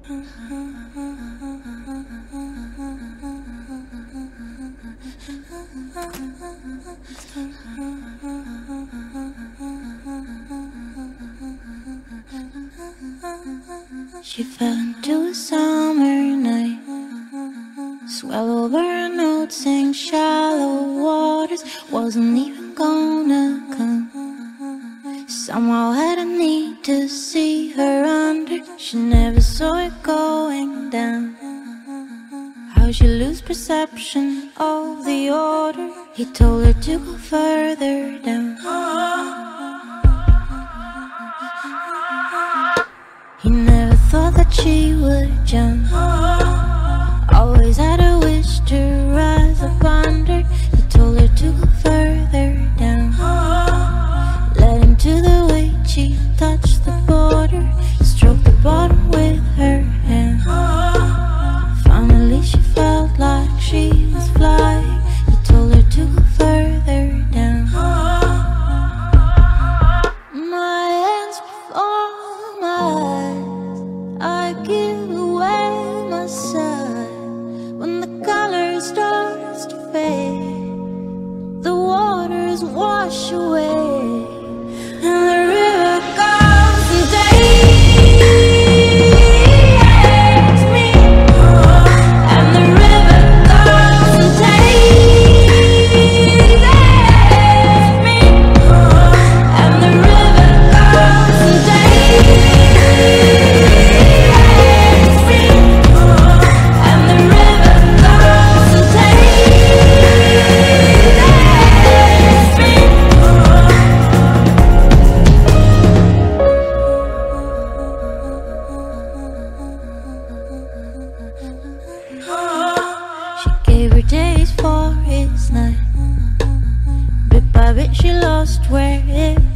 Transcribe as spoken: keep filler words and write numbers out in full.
She fell into a summer night, swallowed her notes, sang shallow waters, wasn't even gonna come. Somehow had a need to see her under, she never saw it going down. How she lose perception of the order, he told her to go further down. He never thought that she would jump, always had a wish to rise up under. He told her to go further down, led him to the weight, she touched the border, stroked the bottom with her hand. Finally she felt like she was flying, he told her to go further down. My hands before my eyes, I give away my sight. When the color starts to fade, the waters wash away, and the river goes and takes me, and the river goes and takes me, and the river goes and takes me, and the river goes and takes me. She gave her days for his night, bit by bit she lost where it